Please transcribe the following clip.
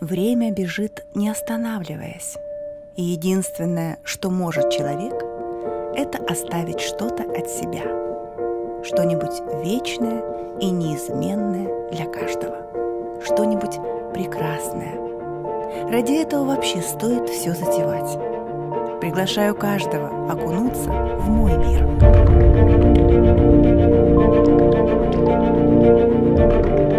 Время бежит, не останавливаясь. И единственное, что может человек, это оставить что-то от себя. Что-нибудь вечное и неизменное для каждого. Что-нибудь прекрасное. Ради этого вообще стоит все затевать. Приглашаю каждого окунуться в мой мир.